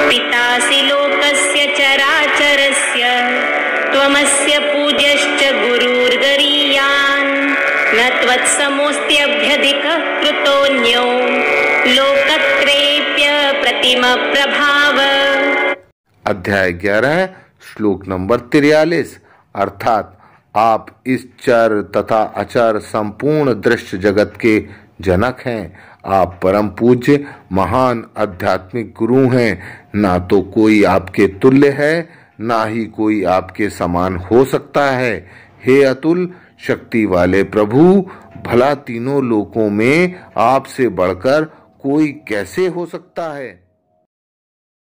पितासि लोकस्य चराचरस्य त्वमस्य पूज्यश्च गुरुर्गरीयान् न त्वत्समोऽस्त्यभ्यधिकः कृतोऽन्यो लोकत्रयेऽप्य प्रतिमप्रभाव। अध्याय 11 श्लोक नंबर 43। अर्थात आप इस चर तथा अचर संपूर्ण दृश्य जगत के जनक हैं। आप परम पूज्य महान आध्यात्मिक गुरु हैं। ना तो कोई आपके तुल्य है, ना ही कोई आपके समान हो सकता है। हे अतुल शक्ति वाले प्रभु, भला तीनों लोकों में आपसे बढ़कर कोई कैसे हो सकता है।